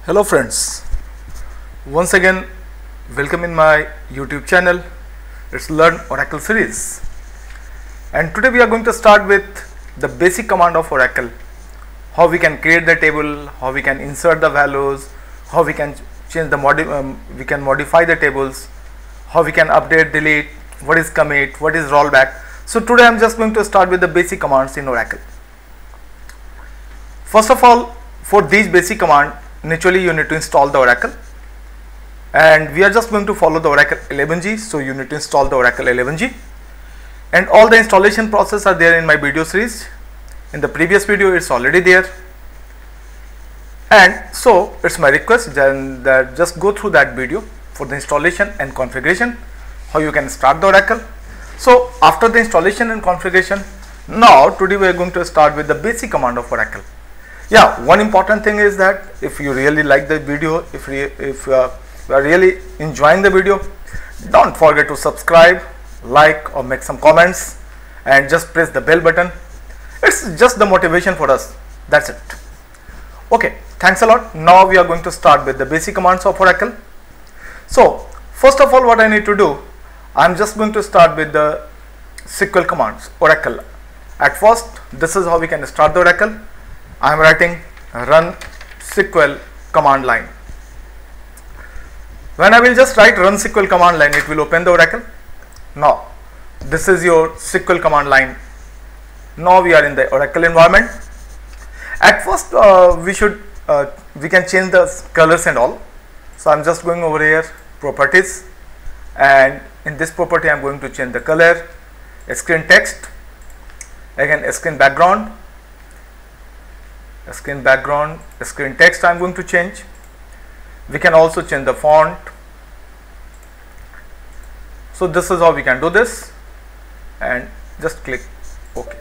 Hello friends, once again welcome in my YouTube channel. It's Learn Oracle series, and today we are going to start with the basic command of Oracle, how we can create the table, how we can insert the values, how we can change the we can modify the tables, how we can update, delete, what is commit, what is rollback. So today I am just going to start with the basic commands in Oracle. First of all, for these basic commands, naturally you need to install the Oracle, and we are just going to follow the Oracle 11g. So you need to install the Oracle 11g, and all the installation process are there in my video series. In the previous video it's already there, and so it's my request that just go through that video for the installation and configuration, how you can start the Oracle. So after the installation and configuration, now today we are going to start with the basic command of Oracle. Yeah, one important thing is that if you really like the video, if you are really enjoying the video, don't forget to subscribe, like, or make some comments, and just press the bell button. It's just the motivation for us. That's it. Okay, thanks a lot. Now we are going to start with the basic commands of Oracle. So first of all, what I need to do, I'm just going to start with the SQL commands, Oracle. At first, this is how we can start the Oracle. I am writing run SQL command line. When I will just write run SQL command line, it will open the Oracle. Now this is your SQL command line. Now we are in the Oracle environment. At first we can change the colors and all. So I am just going over here, properties, and in this property I am going to change the color, screen text, again screen background, screen text I am going to change. We can also change the font. So this is how we can do this, and just click OK.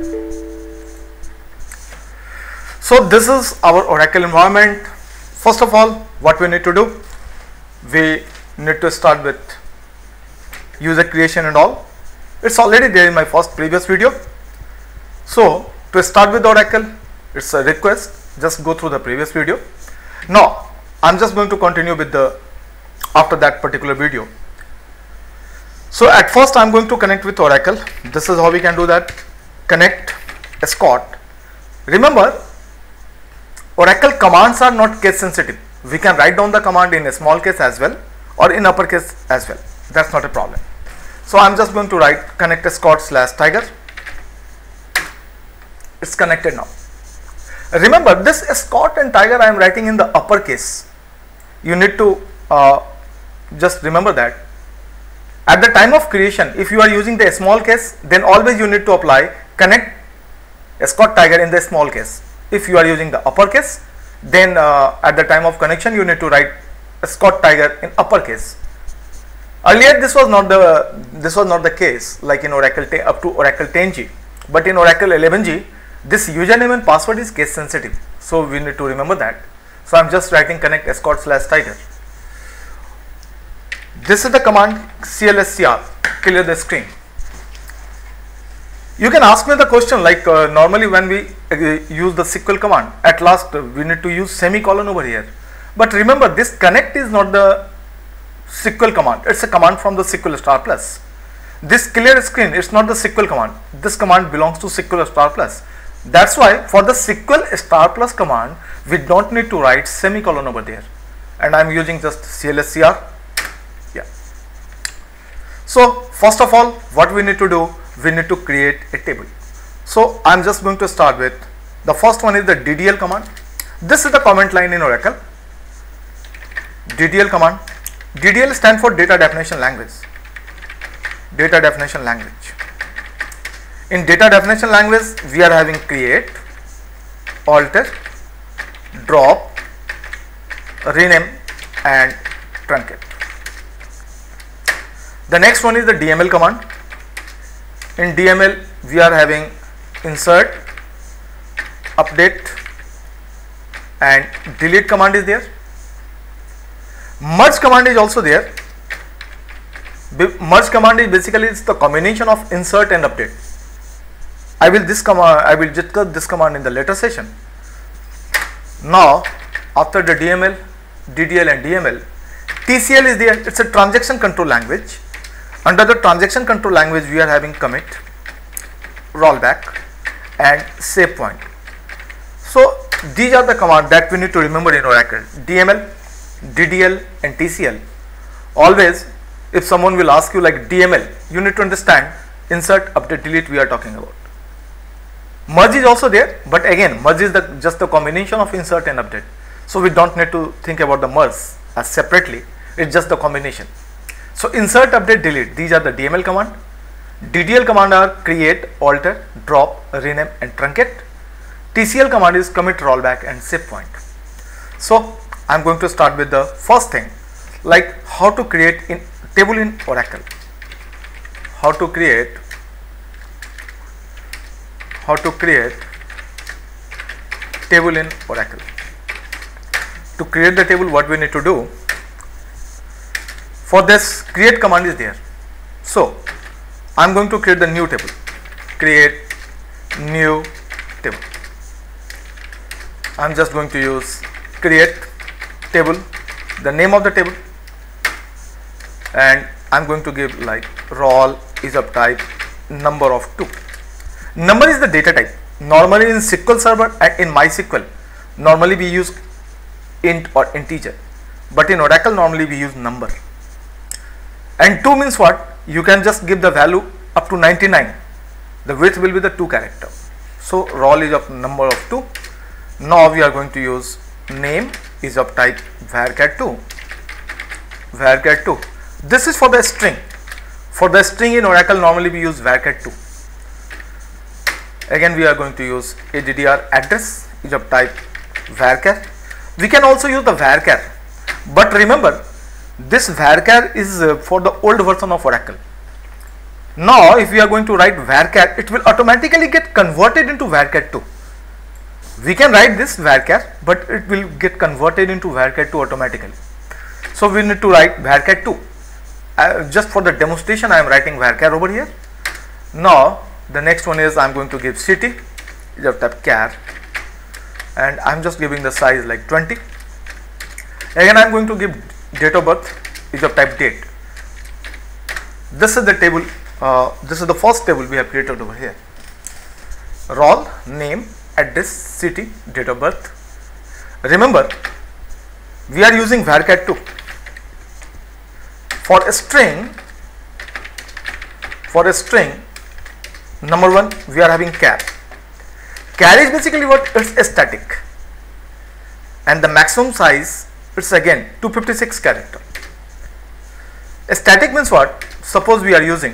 So this is our Oracle environment. First of all, what we need to do, we need to start with user creation and all. It's already there in my previous video. So to start with Oracle, it's a request, just go through the previous video. Now I'm just going to continue with the after that particular video. So at first I'm going to connect with Oracle. This is how we can do that. Connect escort. Remember, Oracle commands are not case sensitive. We can write down the command in a small case as well or in uppercase as well. That's not a problem. So I'm just going to write connect escort / tiger. It's connected now. Remember, this escort and tiger I am writing in the uppercase. You need to just remember that at the time of creation, if you are using the small case, then always you need to apply connect escort tiger in the small case. If you are using the uppercase, then at the time of connection you need to write escort tiger in uppercase. Earlier this was not the case, like in Oracle up to Oracle 10g, but in Oracle 11g this username and password is case sensitive, so we need to remember that. So I'm just writing connect escort / tiger. This is the command clscr, clear the screen. You can ask me the question like normally when we use the SQL command, at last we need to use semicolon over here. But remember, this connect is not the SQL command, it's a command from the SQL Star Plus. This clear screen, it's not the SQL command. This command belongs to SQL Star Plus. That's why for the SQL Star Plus command, we don't need to write semicolon over there, and I'm using just clscr. Yeah. So first of all, what we need to do, we need to create a table. So I'm just going to start with the first one is the DDL command. This is the comment line in Oracle. DDL command. DDL stands for data definition language. Data definition language. In data definition language, we are having create, alter, drop, rename, and truncate. The next one is the DML command. In DML, we are having insert, update, and delete command is there. Merge command is also there. Merge command is basically it's the combination of insert and update. I will discuss this command in the later session. Now after the DML, DDL and DML. TCL is there, it's a transaction control language. Under the transaction control language we are having commit, rollback and save point. So these are the commands that we need to remember in Oracle. DML, DDL and TCL. Always if someone will ask you like DML, you need to understand insert, update, delete we are talking about. Merge is also there, but again merge is just the combination of insert and update. So we don't need to think about the merge as separately, it's just the combination. So insert, update, delete, these are the DML command. DDL command are create, alter, drop, rename and truncate. TCL command is commit, rollback and save point. So I am going to start with the first thing, like how to create in table in Oracle. How to create table in Oracle. To create the table, what we need to do? For this, create command is there. So I am going to create the new table. Create new table. I am just going to use create table, the name of the table, and I am going to give like roll is of type number of 2. Number is the data type. Normally in SQL Server and in MySQL, normally we use int or integer, but in Oracle normally we use number. And 2 means what? You can just give the value up to 99. The width will be the 2 character. So roll is of number of 2. Now we are going to use name is of type varchar2. Varchar2. This is for the string. For the string in Oracle normally we use varchar2. Again we are going to use addr address is of type varchar. We can also use the varchar, but remember this varchar is for the old version of Oracle. Now if we are going to write varchar, it will automatically get converted into varchar2. We can write this varchar, but it will get converted into varchar2 automatically. So we need to write varchar2. Just for the demonstration I am writing varchar over here. Now the next one is I am going to give city is of type char, and I am just giving the size like 20. Again I am going to give date of birth is of type date. This is the table, this is the first table we have created over here. Roll, name, address, city, date of birth. Remember we are using varchar2. For a string, number 1 we are having char. Char is basically what? It's static, and the maximum size it's again 256 character. Static means what? Suppose we are using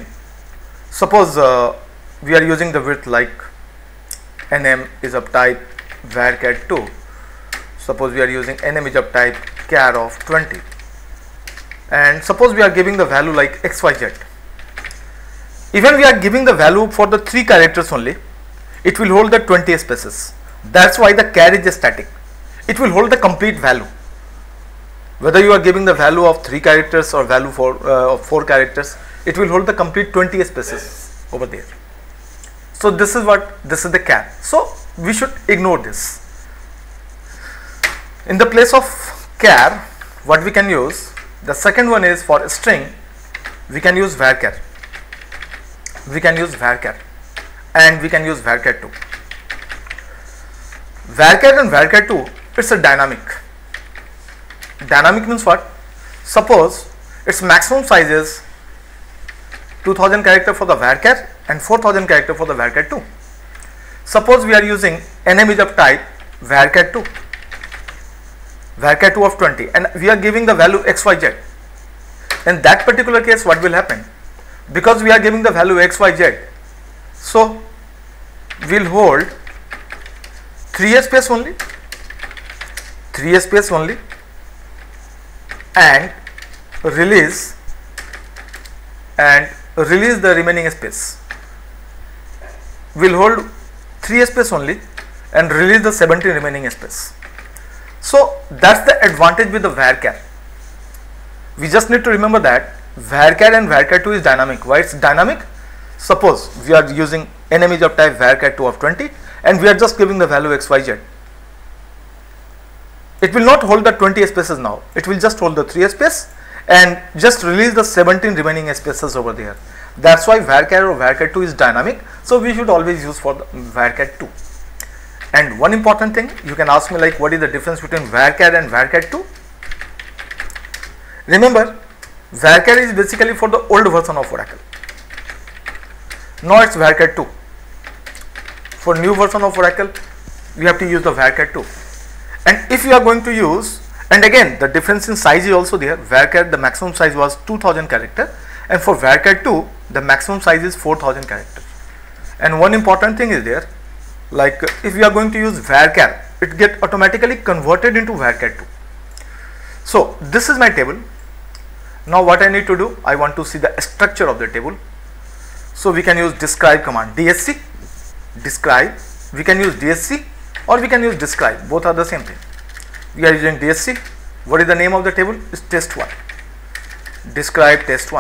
the width like nm is of type varchar2. Suppose we are using nm is of type char of 20, and suppose we are giving the value like xyz. Even we are giving the value for the 3 characters only, it will hold the 20 spaces. That's why the char is static. It will hold the complete value. Whether you are giving the value of 3 characters or value of 4 characters, it will hold the complete 20 spaces over there. So this is the char. So we should ignore this. In the place of char, what we can use, the second one is for string, we can use varchar. We can use varchar, and we can use varchar2. Varchar and varchar2, it's a dynamic. Dynamic means what? Suppose its maximum size is 2000 character for the varchar and 4000 character for the varchar2. Suppose we are using nm is of type varchar2 of 20, and we are giving the value xyz. In that particular case, what will happen? Because we are giving the value xyz, so we'll hold 3 space only, and release the remaining space. We'll hold 3 space only and release the 17 remaining space. So that's the advantage with the varchar. We just need to remember that varchar and varchar2 is dynamic. Why it's dynamic? Suppose we are using an image of type varchar2 of 20, and we are just giving the value xyz. it will not hold the 20 spaces now, it will just hold the 3 space and just release the 17 remaining spaces over there. That's why varchar or varchar2 is dynamic, so we should always use for the varchar2. And one important thing, you can ask me like what is the difference between varchar and varchar2. Remember, varchar is basically for the old version of Oracle. Now it's varchar2. For new version of Oracle, we have to use the varchar2. And if you are going to use, and again the difference in size is also there. Varchar, the maximum size was 2000 character, and for varchar2 the maximum size is 4000 character. And one important thing is there, like if you are going to use varchar, it get automatically converted into varchar2. So this is my table. Now what I need to do, I want to see the structure of the table. So we can use describe command, dsc, describe. We can use dsc or we can use describe, both are the same thing. We are using dsc. What is the name of the table? Is test1, describe test1,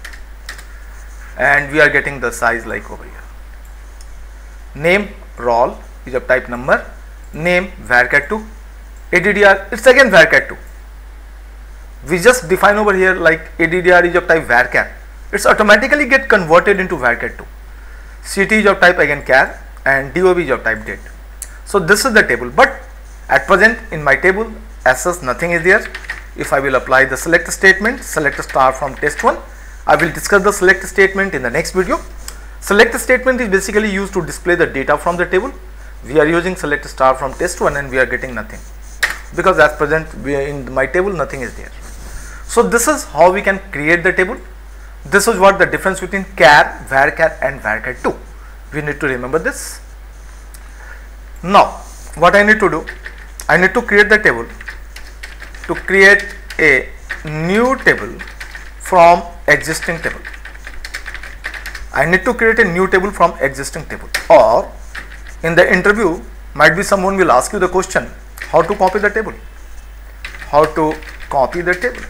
and we are getting the size like over here. Name role is of type number, name varchar2, addr, it's again varchar2. We just define over here like addr is of type varchar, it's automatically get converted into varchar2. ct is of type again char, and dob is of type date. So this is the table, but at present in my table as such nothing is there. If I will apply the select statement, select star from test1, I will discuss the select statement in the next video. Select statement is basically used to display the data from the table. We are using select star from test1 and we are getting nothing, because at present in my table nothing is there. So this is how we can create the table. This is what the difference between char, varchar and varchar2. We need to remember this. Now what I need to do, I need to create the table. To create a new table from existing table, I need to create a new table from existing table. Or in the interview might be someone will ask you the question, how to copy the table, how to copy the table.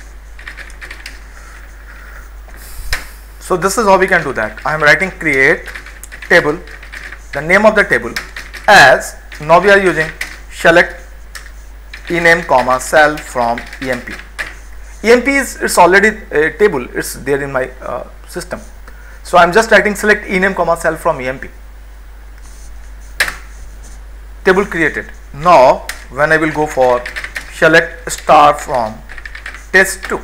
So this is how we can do that. I am writing create table, the name of the table as, now we are using select ename comma cell from emp. Emp is, it's already a table, it's there in my system. So I am just writing select ename comma cell from emp. Table created. Now when I will go for select star from test2,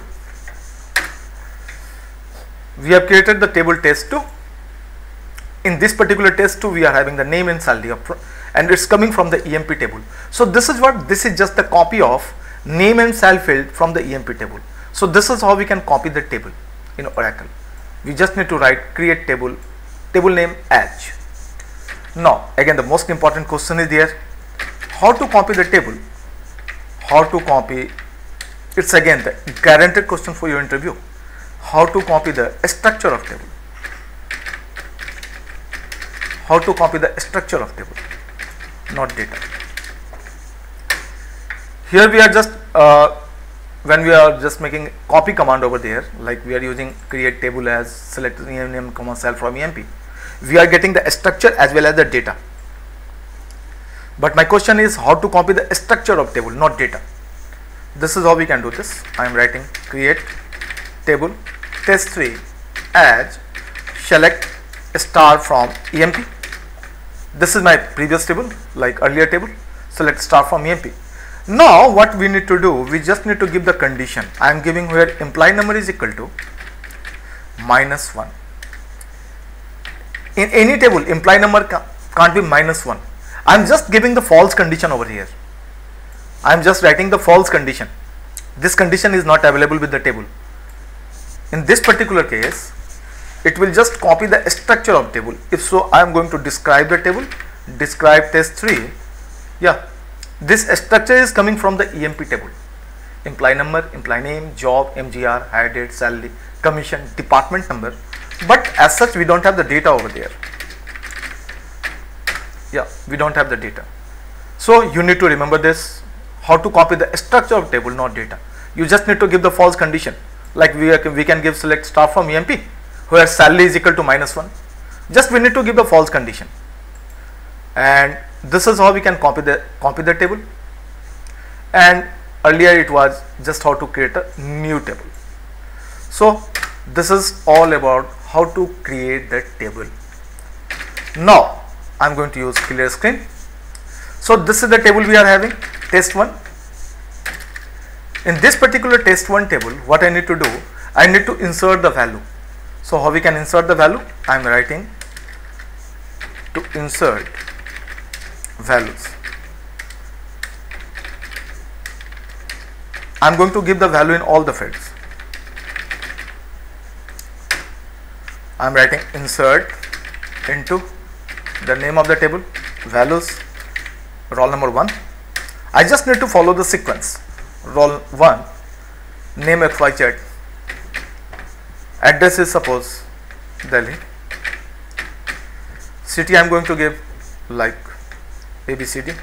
we have created the table test2. In this particular test2 we are having the name and salary and it's coming from the emp table. So this is what, this is just the copy of name and sal field from the emp table. So this is how we can copy the table in Oracle. We just need to write create table, table name as. Now again the most important question is there, how to copy the table, how to copy, it's again the guaranteed question for your interview, how to copy the structure of table, how to copy the structure of table, not data. Here we are just when we are just making copy command over there, like we are using create table as select name comma cell from emp, we are getting the structure as well as the data. But my question is how to copy the structure of table, not data. This is how we can do this. I am writing create table test3 as select star from emp. This is my previous table, like earlier table, select star from emp. Now what we need to do, we just need to give the condition. I am giving where imply number is equal to -1. In any table imply number can't be -1. I am just giving the false condition over here. I am just writing the false condition. This condition is not available with the table. In this particular case, it will just copy the structure of table. If so, I am going to describe the table, describe test3. Yeah, this structure is coming from the emp table. Imply number, imply name, job, mgr, hire date, salary, commission, department number. But as such, we don't have the data over there. Yeah, we don't have the data. So you need to remember this, how to copy the structure of table, not data. You just need to give the false condition. Like we can give select star from emp, where salary is equal to -1. Just we need to give the false condition. And this is how we can copy the table. and earlier it was just how to create a new table. So this is all about how to create that table. Now I'm going to use clear screen. So this is the table we are having, test1. In this particular test1 table, what I need to do, I need to insert the value. So how we can insert the value? I am writing to insert values. I am going to give the value in all the fields. I am writing insert into the name of the table, values, roll number 1. I just need to follow the sequence. Roll 1, name XYZ, address is suppose Delhi, city I am going to give like ABCD,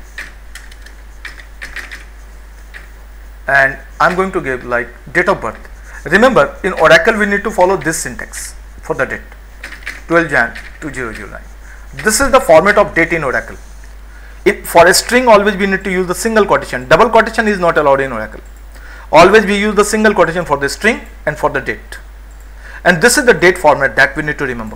and I am going to give like date of birth. Remember, in Oracle we need to follow this syntax for the date, 12 Jan 2009. This is the format of date in Oracle. For a string, always we need to use the single quotation. Double quotation is not allowed in Oracle. Always we use the single quotation for the string and for the date. And this is the date format that we need to remember.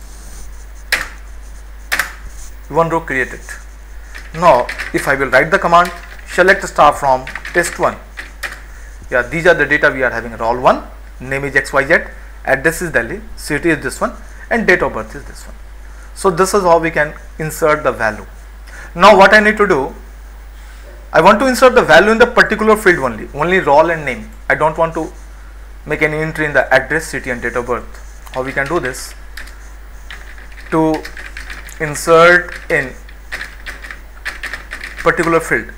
One row created. Now, if I will write the command, select star from test1. Yeah, these are the data we are having. Roll 1, name is XYZ, address is Delhi, city is this one, and date of birth is this one. So this is how we can insert the value. Now what I need to do, I want to insert the value in the particular field only roll and name. I don't want to make any entry in the address, city and date of birth. How we can do this? To insert in particular field.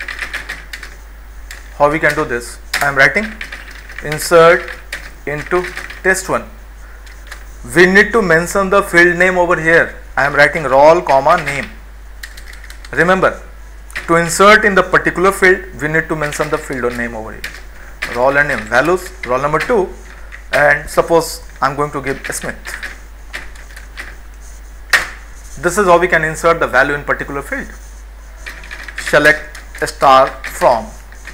How we can do this? I am writing insert into test1. We need to mention the field name over here. I am writing roll comma name. Remember, to insert in the particular field, we need to mention the field or name over here. Roll and name, values, roll number 2, and suppose I am going to give Smith. This is how we can insert the value in particular field. Select a star from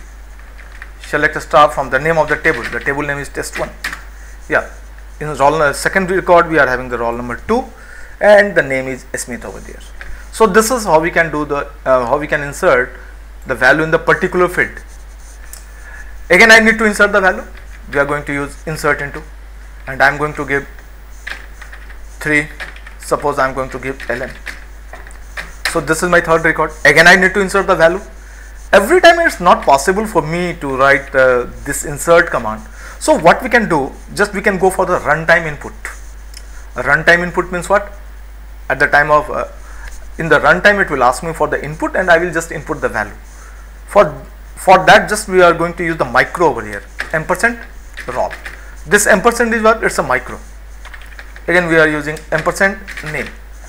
the name of the table. The table name is test1. Yeah, in roll second record we are having the roll number 2 and the name is Smith over there. So this is how we can do the how we can insert the value in the particular field. Again, I need to insert the value. We are going to use insert into, and I am going to give 3. Suppose I am going to give LN. So this is my third record. Again, I need to insert the value. Every time it's not possible for me to write this insert command. So what we can do, just we can go for the runtime input. A runtime input means what? At the time of in the runtime it will ask me for the input and I will just input the value. For that, just we are going to use the micro over here, ampersand roll. This ampersand is what? It's a micro. Again we are using ampersand name.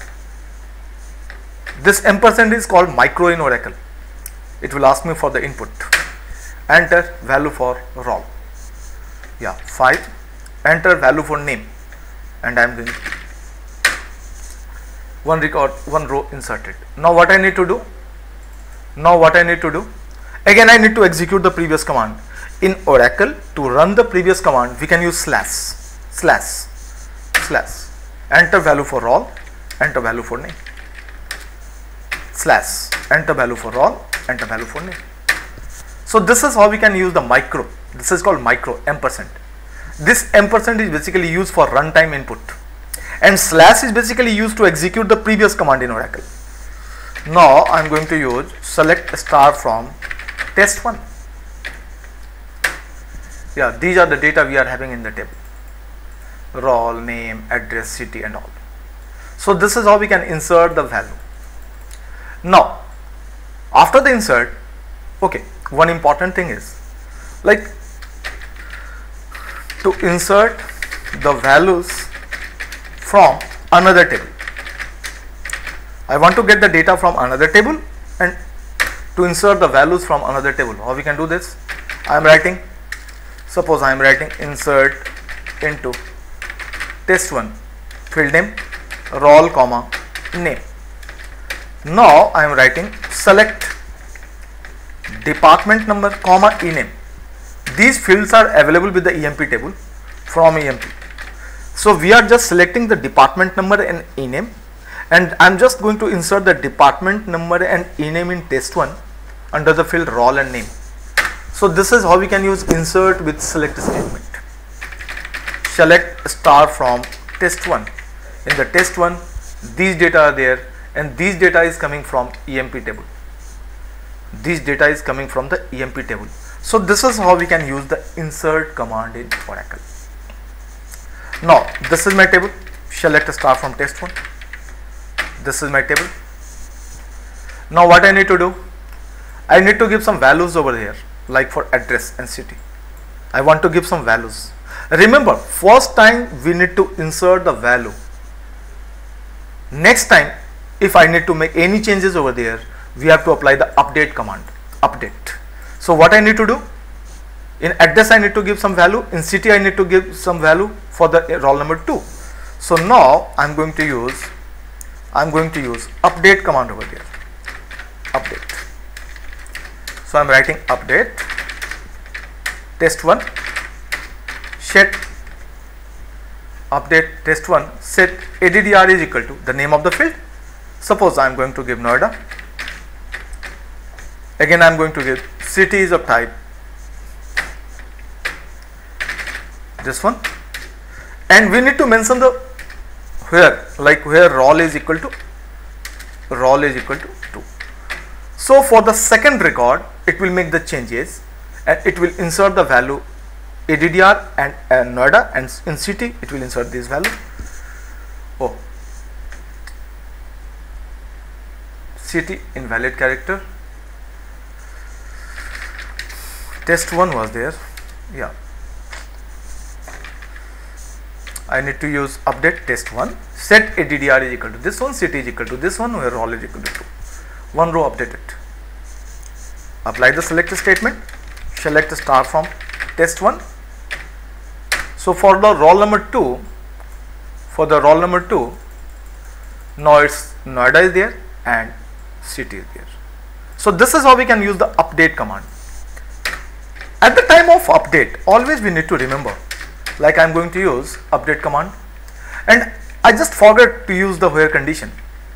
This ampersand is called micro in Oracle. It will ask me for the input. Enter value for roll. Yeah, 5. Enter value for name, and I am going one record, one row inserted. Now what I need to do? Again I need to execute the previous command. In Oracle, to run the previous command, we can use slash. Enter value for roll, enter value for name. Slash, enter value for roll, enter value for name. So this is how we can use the micro. This is called micro, ampersand. This ampersand is basically used for runtime input, and slash is basically used to execute the previous command in Oracle. Now I am going to use select star from test1. Yeah, these are the data we are having in the table. Roll, name, address, city and all. So this is how we can insert the value. Now after the insert, okay, one important thing is like to insert the values from another table. I want to get the data from another table and to insert the values from another table. How we can do this? I am writing, suppose I am writing insert into test1 field name roll comma name. Now I am writing select department number comma ename. These fields are available with the EMP table from EMP. So we are just selecting the department number and ename, and I'm just going to insert the department number and ename in test1 under the field role and name. So this is how we can use insert with select statement. Select star from test1. In the test1, these data are there, and these data is coming from EMP table. This data is coming from the EMP table. So this is how we can use the insert command in Oracle. Now this is my table. Select a star from test1. This is my table. Now what I need to do? I need to give some values over here, like for address and city. I want to give some values. Remember, first time we need to insert the value. Next time, if I need to make any changes over there, we have to apply the update command. Update. So what I need to do? In address I need to give some value. In city I need to give some value for the roll number 2. So now I'm going to use update command over there. Update. So I'm writing update test1 set update test1 set ADDR is equal to the name of the field. Suppose I'm going to give Noida. Again I'm going to give city is of type this one, and we need to mention the where, like where role is equal to 2. So for the second record it will make the changes and it will insert the value ADDR and Noida, and in city it will insert this value. Oh, city invalid character. Test1 was there. Yeah, I need to use update test1 set ADDR is equal to this one, city is equal to this one, where role is equal to 2. One row updated. Apply the select statement. Select star from test1. So for the roll number 2, now it's Noida is there and city is there. So this is how we can use the update command. At the time of update, always we need to remember, like I'm going to use update command, and I just forgot to use the where condition.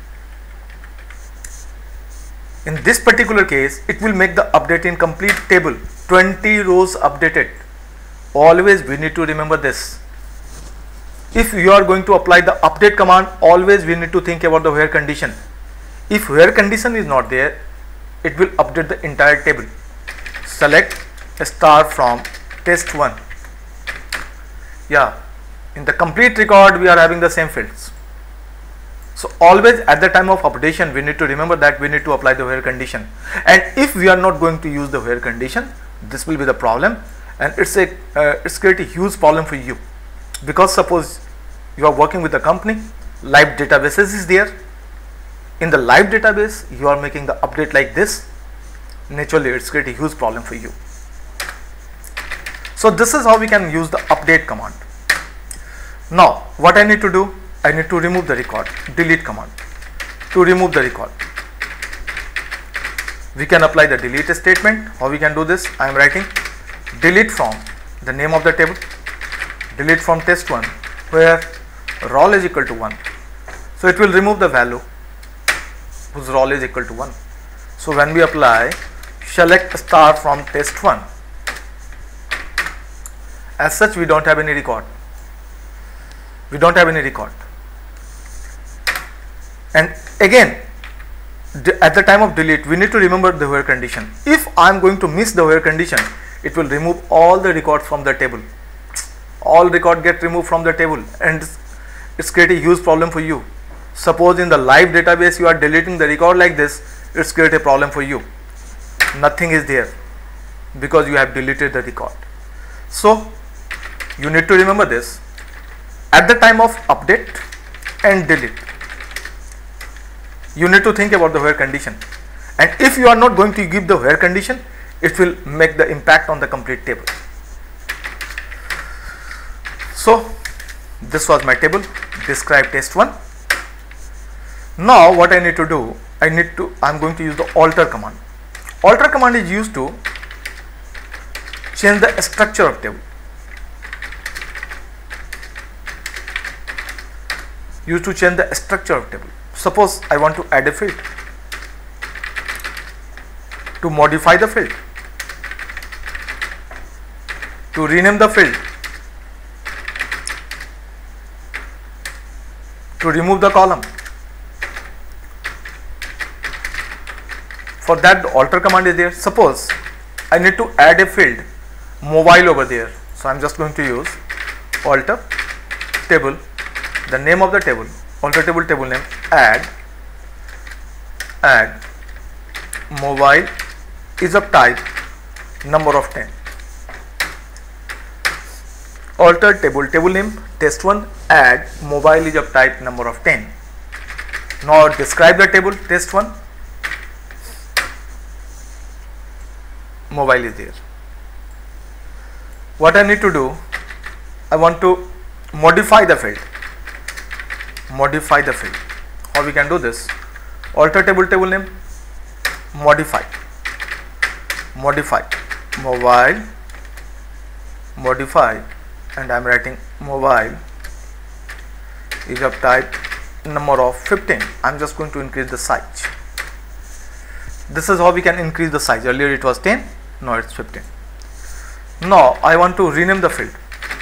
In this particular case, it will make the update in complete table, 20 rows updated. Always we need to remember this. If you are going to apply the update command, always we need to think about the where condition. If where condition is not there, it will update the entire table. Select a star from test1. Yeah, in the complete record we are having the same fields. So always at the time of updation we need to remember that we need to apply the where condition, and if we are not going to use the where condition, this will be the problem, and it's create a huge problem for you, because suppose you are working with a company, live databases is there. In the live database you are making the update like this, naturally it's create a huge problem for you. So this is how we can use the update command. Now what I need to do, I need to remove the record, delete command. To remove the record, we can apply the delete statement. How we can do this? I am writing delete from the name of the table, delete from test1 where role is equal to 1. So it will remove the value whose role is equal to 1. So when we apply select star from test1, as such we don't have any record. And again, at the time of delete we need to remember the where condition. If I am going to miss the where condition, it will remove all the records from the table. All record get removed from the table, and it's create a huge problem for you. Suppose in the live database you are deleting the record like this, it's create a problem for you. Nothing is there because you have deleted the record. So you need to remember this. At the time of update and delete, you need to think about the where condition, and if you are not going to give the where condition, it will make the impact on the complete table. So this was my table, describe test1. Now what I need to do, I'm going to use the alter command. Alter command is used to change the structure of table. Used to change the structure of table. Suppose I want to add a field, to modify the field, to rename the field, to remove the column. For that the alter command is there. Suppose I need to add a field mobile over there, so I am just going to use alter table, the name of the table, alter table, table name, add mobile is of type number of 10. Alter table, table name test1, add mobile is of type number of 10. Now describe the table test1, mobile is there. What I need to do, I want to modify the field. Modify the field. How we can do this? Alter table, table name, modify mobile, modify, and I am writing mobile is of type number of 15. I am just going to increase the size. This is how we can increase the size. Earlier it was 10, now it's 15. Now I want to rename the field.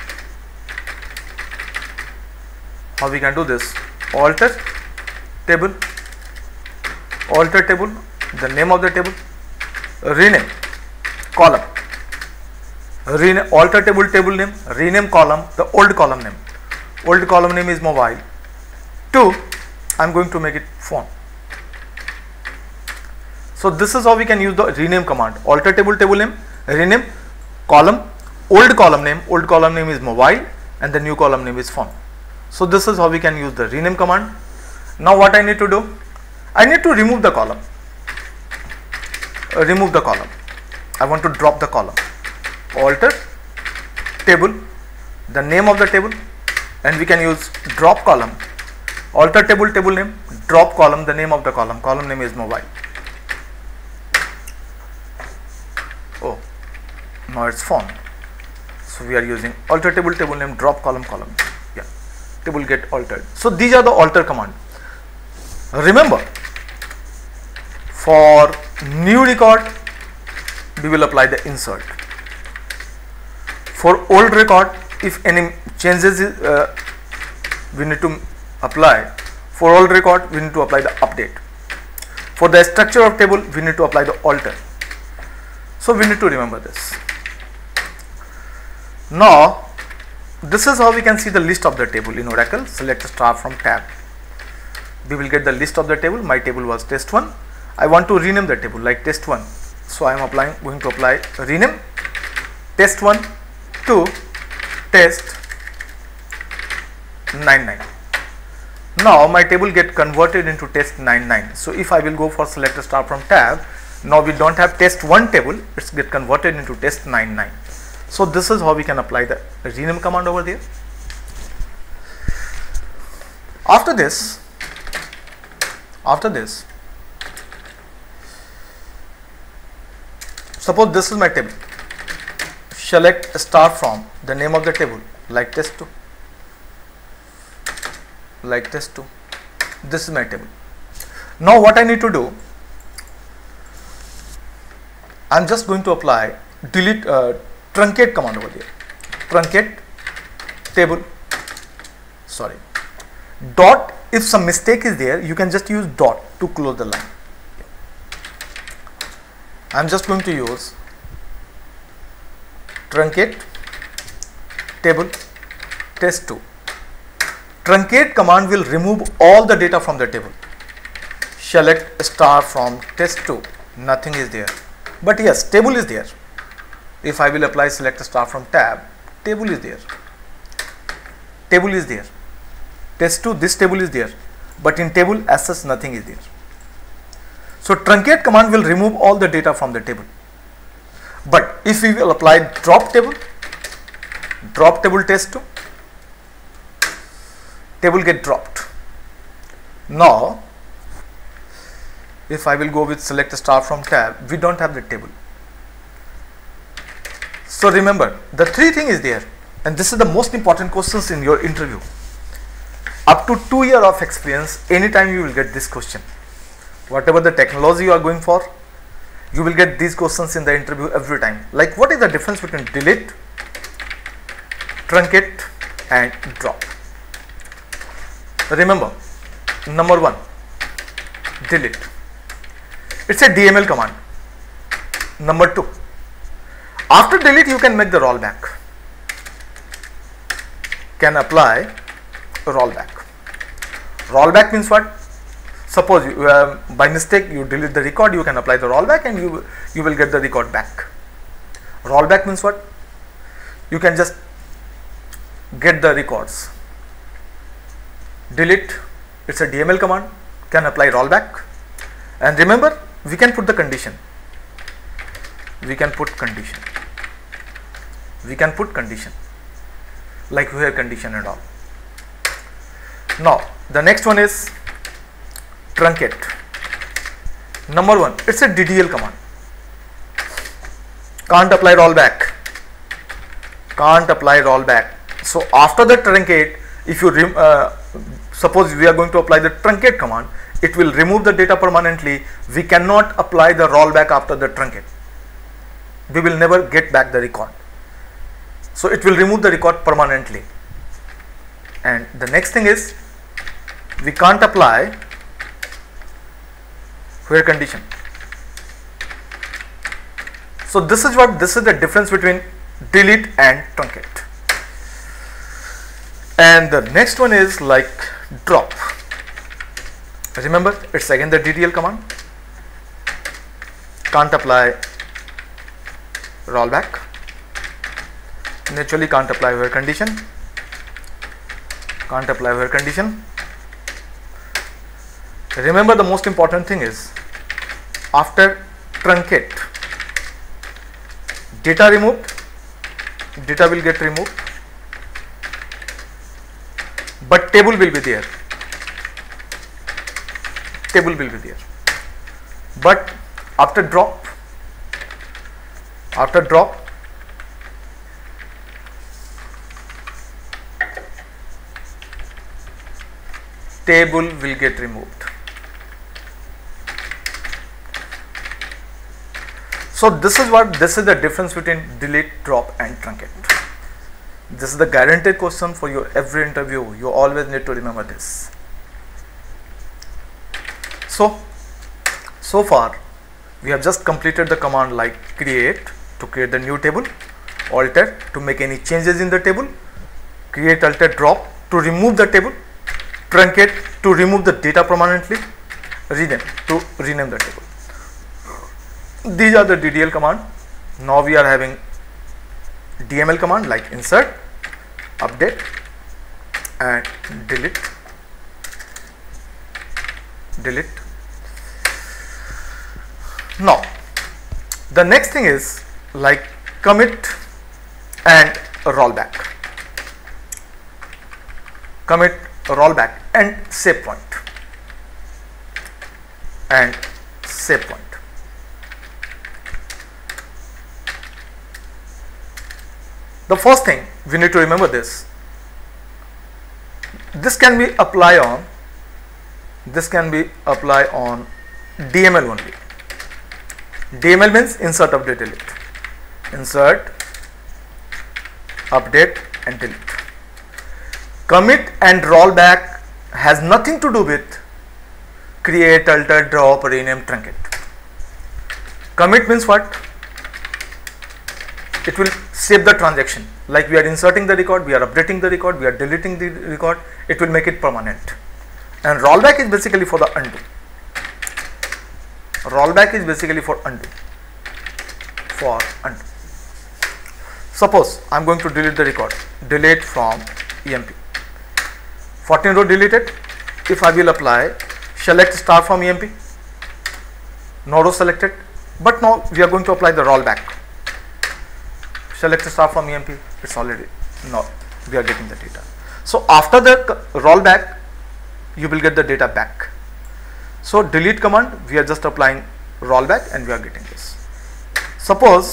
How we can do this? Alter table, the name of the table, rename column, rename alter table, table name, rename column, the old column name. Old column name is mobile. 2, I am going to make it font. So this is how we can use the rename command. Alter table, table name, rename column, old column name is mobile, and the new column name is font. So this is how we can use the rename command. Now what I need to do? I need to remove the column. I want to drop the column. Alter table, the name of the table, and we can use drop column. Alter table, table name, drop column, the name of the column. Column name is mobile. Oh, now it's font. So we are using alter table, table name, drop column, column. Yeah, table get altered. So these are the alter command. Remember, for new record we will apply the insert. For old record, if any changes we need to apply. For old record we need to apply the update. For the structure of table we need to apply the alter. So we need to remember this. Now this is how we can see the list of the table in Oracle. Select star from tab. We will get the list of the table. My table was test1. I want to rename the table like test1. So I am going to apply rename test1 to test99. Now my table get converted into test99. So if I will go for select star from tab, now we don't have test1 table, it's get converted into test99. So this is how we can apply the rename command over there. After this, suppose this is my table. Select star from the name of the table like test2. Like test2. This is my table. Now what I need to do, I am just going to apply delete truncate command over there. Truncate table, sorry, dot. If some mistake is there, you can just use dot to close the line. I am just going to use truncate table test2. Truncate command will remove all the data from the table. Select star from test2. Nothing is there. But yes, table is there. If I will apply select star from tab, table is there. Table is there. Test2, this table is there. But in table as such nothing is there. So truncate command will remove all the data from the table. But if we will apply drop table test2, table get dropped. Now if I will go with select star from tab, we don't have the table. So remember, the three thing is there, and this is the most important questions in your interview. Up to 2 years of experience, anytime you will get this question. Whatever the technology you are going for, you will get these questions in the interview every time. Like, what is the difference between delete, truncate and drop? Remember, number one, delete. It's a DML command. Number two, after delete you can make the rollback. Can apply rollback. Rollback means what? Suppose you, by mistake you delete the record, you can apply the rollback and you will get the record back. Rollback means what? You can just get the records. Delete, it's a DML command, can apply rollback. And remember, we can put the condition. We can put condition. We can put condition like where condition and all. Now the next one is truncate. Number one, it's a DDL command. Can't apply rollback. Can't apply rollback. So after the truncate, if you suppose we are going to apply the truncate command, it will remove the data permanently. We cannot apply the rollback after the truncate. We will never get back the record. So it will remove the record permanently. And the next thing is, we can't apply where condition. So this is the difference between delete and truncate. And the next one is like drop. Remember, it's again the DDL command. Can't apply rollback. Naturally can't apply where condition. Can't apply where condition. Remember, the most important thing is after truncate, data removed, data will get removed, but table will be there. Table will be there. But after drop, table will get removed. So this is the difference between delete, drop and truncate. This is the guaranteed question for your every interview. You always need to remember this. So far we have just completed the command like create to create the new table, alter to make any changes in the table, create, alter, drop to remove the table, truncate to remove the data permanently, rename to rename the table. These are the DDL command. Now we are having DML command like insert, update and delete. Now the next thing is like commit and rollback. Commit, rollback and save point. And save point. The first thing we need to remember this can be applied on DML only. DML means insert, update, delete. Insert, update and delete. Commit and rollback has nothing to do with create, alter, drop, rename, truncate. Commit means what? It will save the transaction. Like we are inserting the record, we are updating the record, we are deleting the record, it will make it permanent. And rollback is basically for the undo. Rollback is basically for undo. Suppose I am going to delete the record. Delete from EMP. 14 row deleted. If I will apply select star from EMP, no row selected. But now we are going to apply the rollback. Select star from EMP, it's already, no, we are getting the data. So after the rollback, you will get the data back. So delete command, we are just applying rollback and we are getting this. Suppose,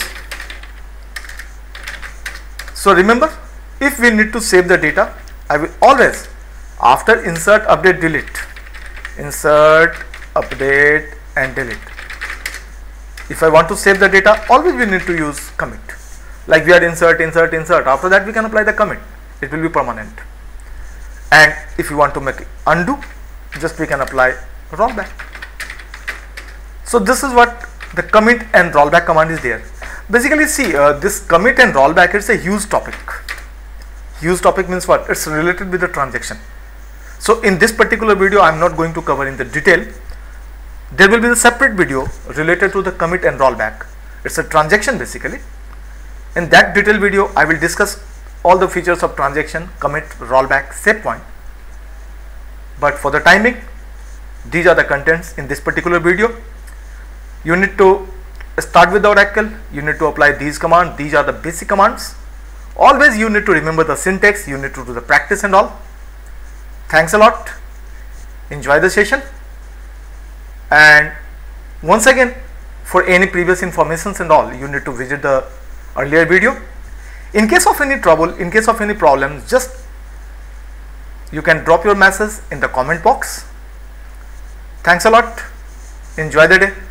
so remember, if we need to save the data, I will always, after insert, update, delete, insert, update and delete. If I want to save the data, always we need to use commit. Like we are insert, after that we can apply the commit, it will be permanent. And if you want to make it undo, just we can apply rollback. So this is what the commit and rollback command is there. Basically see, this commit and rollback, it's a huge topic. Huge topic means what? It's related with the transaction. So in this particular video I am not going to cover in the detail. There will be a separate video related to the commit and rollback. It's a transaction basically. In that detailed video I will discuss all the features of transaction, commit, rollback, save point. But for the timing, these are the contents in this particular video. You need to start with the Oracle, you need to apply these commands, these are the basic commands. Always you need to remember the syntax, you need to do the practice and all. Thanks a lot, enjoy the session, and once again, for any previous informations and all, you need to visit the earlier video. In case of any trouble, in case of any problems, just you can drop your message in the comment box. Thanks a lot, enjoy the day.